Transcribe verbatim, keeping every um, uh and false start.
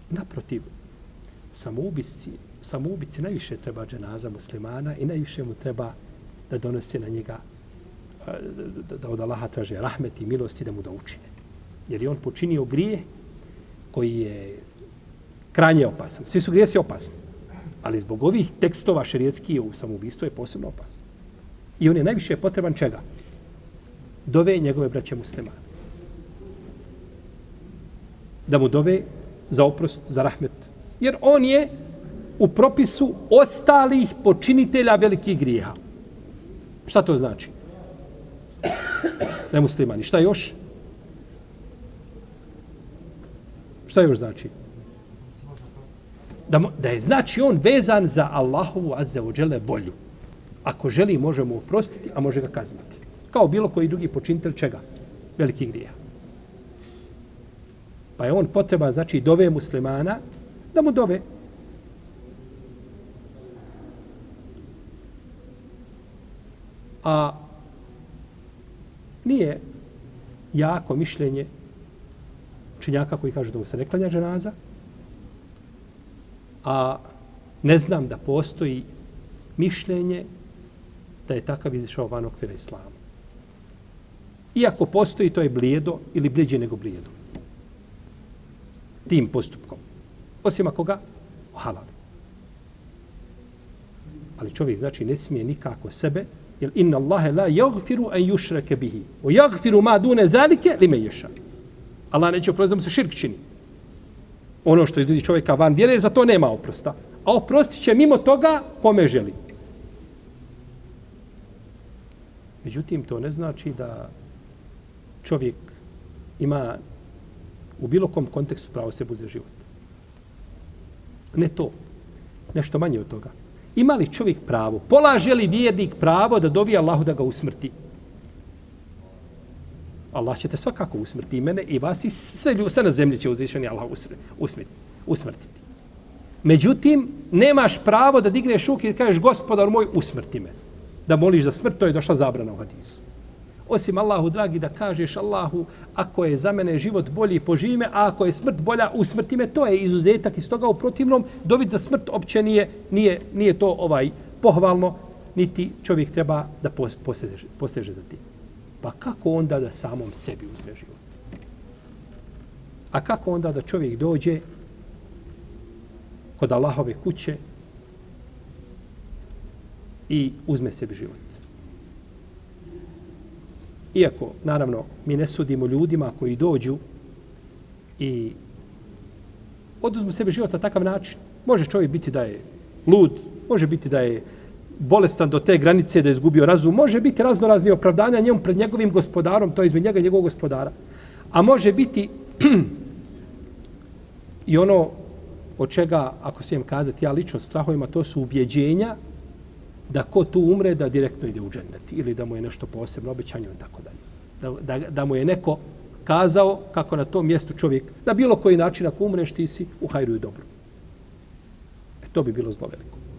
Naprotiv, samoubici, samoubici najviše treba dženaza muslimana i najviše mu treba da donose na njega, da, da od Allaha traže rahmet i milosti da mu da učine. Jer je on počinio grije koji je krajnje opasan. Svi su grijesi opasni. Ali zbog ovih tekstova šerijetskih u samoubistvo je posebno opasno. I on je najviše potreban čega? Dove njegove braće muslimane. Da mu dove za oprost, za rahmet. Jer on je u propisu ostalih počinitelja velikih grijeha. Šta to znači? Nemuslimani. Šta još? Šta još znači? Da, da je znači on vezan za Allahovu azza wa dželle volju. Ako želi, može mu oprostiti, a može ga kazniti. Kao bilo koji drugi počinitelj čega? Veliki grija. Pa je on potreban, znači, dove muslimana, da mu dove. A nije jako mišljenje učenjaka koji kažu da mu se ne klanja dženaza, a ne znam da postoji mišljenje da je takav izišao van okvira islama. Iako postoji, to je blijedo ili blijeđe nego blijedo. Tim postupkom. Osim ako ga halali. Ali čovjek, znači, ne smije nikako sebe, jer inna Allahe la jagfiru an yušreke bihi. O jagfiru ma dune zalike li me ješa. Allah neće oprostiti da mu se širk čini. Ono što izvedi čovjeka van vjere, za to nema oprosta. A oprostit će mimo toga kome želi. Međutim, to ne znači da čovjek ima u bilo kom kontekstu pravo sebi uzeti život. Ne to. Nešto manje od toga. Ima li čovjek pravo? Polaže li vjernik pravo da dovi Allahu da ga usmrti? Allah će te svakako usmrti i mene i vas i sve, ljudi, sve na zemlji će uzvišeni Allah usmrti, usmrtiti. Međutim, nemaš pravo da digneš ruke i kažeš gospodar moj, usmrti me. Da moliš za smrt, to je došla zabrana u hadisu. Osim Allahu, dragi, da kažeš Allahu, ako je za mene život bolji, poživi me, a ako je smrt bolja, usmrti me, to je izuzetak. Iz toga u protivnom, dovit za smrt opće nije, nije, nije to ovaj pohvalno, niti čovjek treba da poseže, poseže za tim. Pa kako onda da samom sebi uzme život? A kako onda da čovjek dođe kod Allahove kuće i uzme sebi život? Iako, naravno, mi ne sudimo ljudima koji dođu i oduzmu sebi život na takav način. Može čovjek biti da je lud, može biti da je bolestan do te granice da je izgubio razum, može biti razno razni opravdanja njemu pred njegovim gospodarom, to je između njega i njegovog gospodara. A može biti i ono od čega, ako smijem kazati, ja lično strahovima, to su ubjeđenja da ko tu umre, da direktno ide u džennet ili da mu je nešto posebno obećanje i tako dalje. Da, da, da mu je neko kazao kako na tom mjestu čovjek, na bilo koji način ako umreš ti si u hajru i dobru. E, to bi bilo zlo veliko.